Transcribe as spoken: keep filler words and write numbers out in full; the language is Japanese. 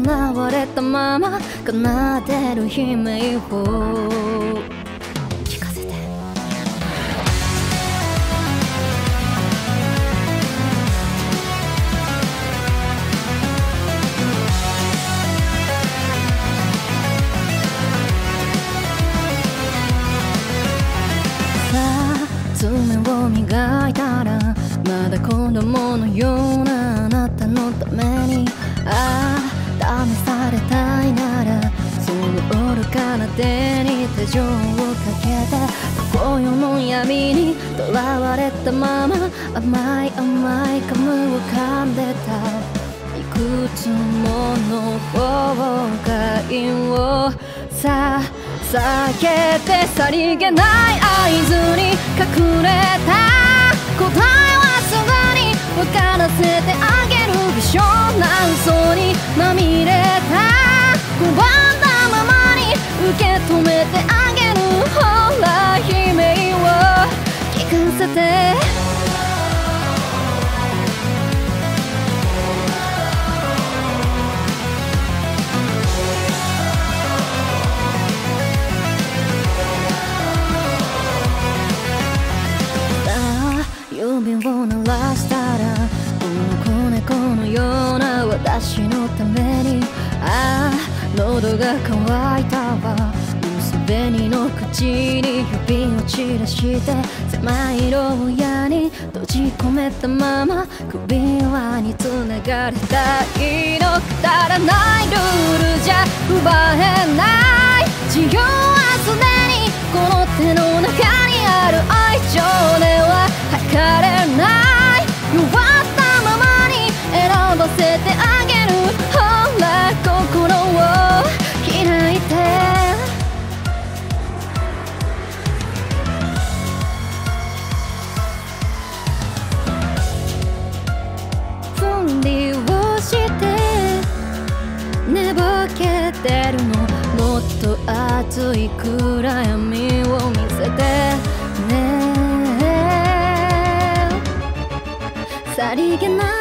らわれたまま奏でる悲鳴を聞かせて。さあ爪を磨いたらまだ子供のようなあなたのために、ああ試されたいならその愚かな手に手錠をかけて、こよの闇にとらわれたまま甘い甘いカムを噛んでた。いくつもの後悔をさ避けて、さりげない合図に隠れた答えはすぐに分からせてあげる。微小な嘘にまみれた拒んだままに受け止めてあげる。ほら悲鳴を聞かせて。指を鳴らしたらこの子猫のような私のために、ああ喉が渇いたわ。薄紅の口に指を散らして狭い牢屋に閉じ込めたまま首輪につながれたいの。くだらないルールじゃ奪えない自由はすでにこの手の中にある。愛情では測れない弱ったままに選ばせてあげる。ほら心を開いて。分離をして寝ぼけてるの。もっと熱い暗闇を見せてね。さりげない